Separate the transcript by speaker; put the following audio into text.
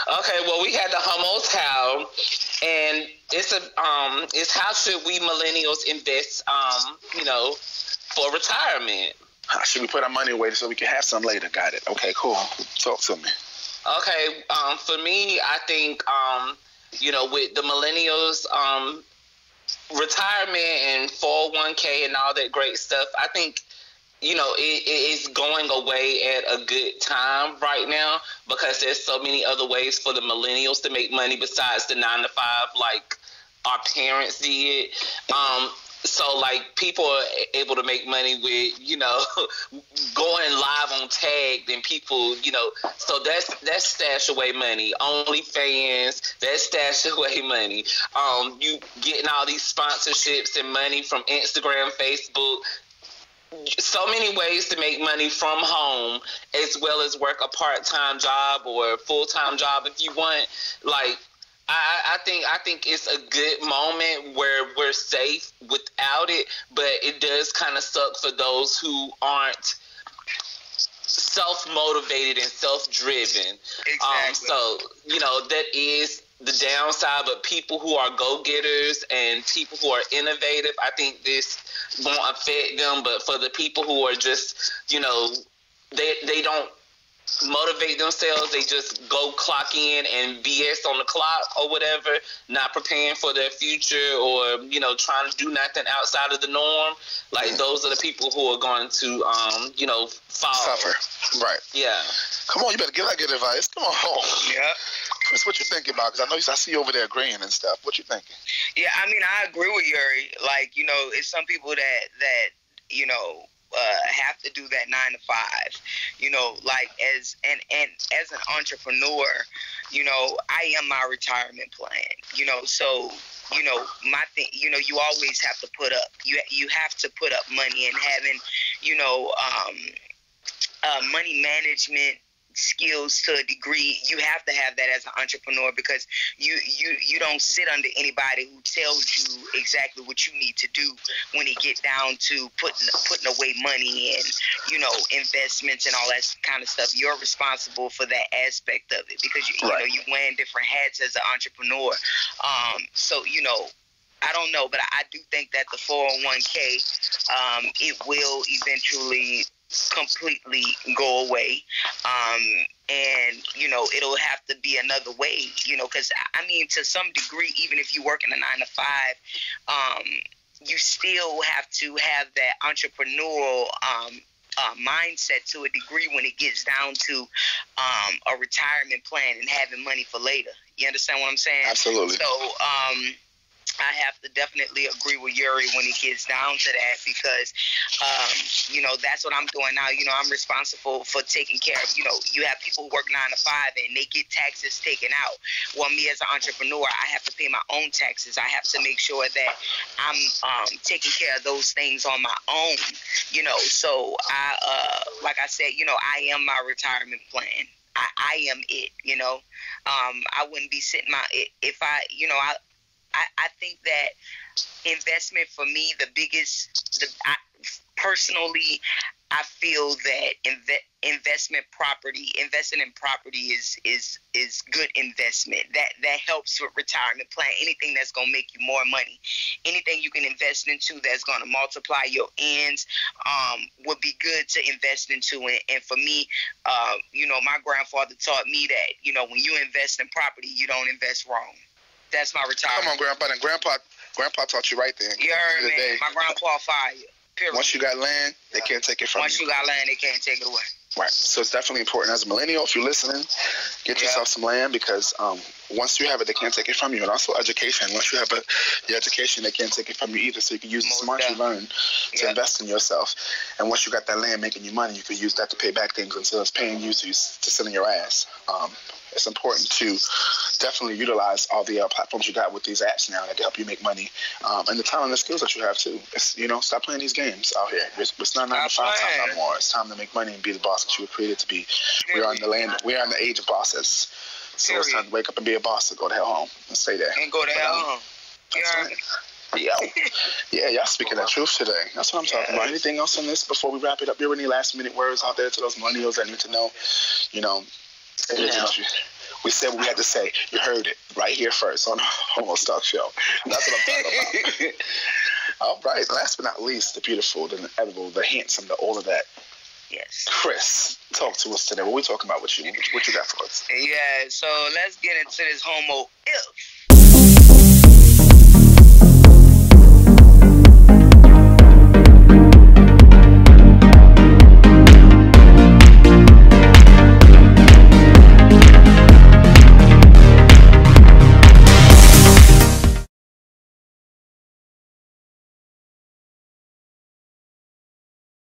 Speaker 1: Okay, well, we had the Hummus How, and it's how should we millennials invest, for retirement.
Speaker 2: How should we put our money away so we can have some later? Got it. Okay, cool. Talk to me.
Speaker 1: Okay, for me, I think, with the millennials, retirement and 401k and all that great stuff, I think, it is going away at a good time right now because there's so many other ways for the millennials to make money besides the 9-to-5 like our parents did. So, like, people are able to make money with, going live on Tag and people, so that's stash away money. OnlyFans, that's stash away money. You getting all these sponsorships and money from Instagram, Facebook. So many ways to make money from home, as well as work a part-time job or a full-time job if you want. Like, I think it's a good moment where we're safe without it, but it does kind of suck for those who aren't self-motivated and self-driven.
Speaker 3: Exactly.
Speaker 1: So, that is the downside, but people who are go-getters and people who are innovative, I think this won't affect them. But for the people who are just, they don't motivate themselves, they just go clock in and BS on the clock or whatever, not preparing for their future or, trying to do nothing outside of the norm. Like, those are the people who are going to, fall.
Speaker 2: Suffer. Right.
Speaker 1: Yeah.
Speaker 2: Come on, you better give that good advice. Come on.
Speaker 3: Yeah.
Speaker 2: Chris, what you thinking about? Because I see you over there agreeing and stuff. What you thinking?
Speaker 3: Yeah, I mean, I agree with Yuri. Like, it's some people that have to do that 9-to-5. Like as an entrepreneur, I am my retirement plan. So my thing, you always have to put up. You have to put up money, and having money management skills to a degree, you have to have that as an entrepreneur, because you don't sit under anybody who tells you exactly what you need to do when it get down to putting away money and investments and all that kind of stuff. You're responsible for that aspect of it, because you wearing different hats as an entrepreneur. So I don't know, but I do think that the 401k, it will eventually completely go away, and it'll have to be another way, because I mean, to some degree, even if you work in a 9-to-5, you still have to have that entrepreneurial mindset to a degree when it gets down to a retirement plan and having money for later. You understand what I'm saying?
Speaker 2: Absolutely.
Speaker 3: So I have to definitely agree with Yuri when it gets down to that, because, that's what I'm doing now. I'm responsible for taking care of, you have people who work 9-to-5 and they get taxes taken out. Well, me as an entrepreneur, I have to pay my own taxes. I have to make sure that I'm taking care of those things on my own, So I, like I said, I am my retirement plan. I am it, I wouldn't be sitting if I think that investment for me, personally, I feel that investing in property is good investment. That helps with retirement plan. Anything that's gonna make you more money, anything you can invest into that's gonna multiply your ends, would be good to invest into. And for me, my grandfather taught me that when you invest in property, you don't invest wrong. That's my retirement.
Speaker 2: Come on, Grandpa. And Grandpa taught you right there.
Speaker 3: You heard me. My grandpa fired. Period.
Speaker 2: Once you got land, they can't take it from you.
Speaker 3: Once you got land, they can't take it away.
Speaker 2: Right. So it's definitely important as a millennial, if you're listening, get yourself some land, because once you have it, they can't take it from you. And also education. Once you have the education, they can't take it from you either. So you can use the smarts you learn to invest in yourself. And once you got that land making you money, you can use that to pay back things until it's paying you to sit in your ass. It's important to definitely utilize all the platforms you got with these apps now that can help you make money, and the talent and the skills that you have too. It's, stop playing these games out here. It's not 9-to-5 time no more. It's time to make money and be the boss that you were created to be. We are in the land. We are in the age of bosses. So it's time to wake up and be a boss and go to hell home and stay there.
Speaker 3: And go to hell home.
Speaker 2: Yeah, y'all speaking the truth today. That's what I'm talking about. Anything else on this before we wrap it up? Any last minute words out there to those millennials that need to know? We said what we had to say. You heard it right here first on Homo Stock Show. That's what I'm talking about. All right. Last but not least, the beautiful, the inedible, the handsome, the all of that.
Speaker 3: Yes.
Speaker 2: Chris, talk to us today. What we talking about with you? What you got for us?
Speaker 3: Yeah, so let's get into this homo if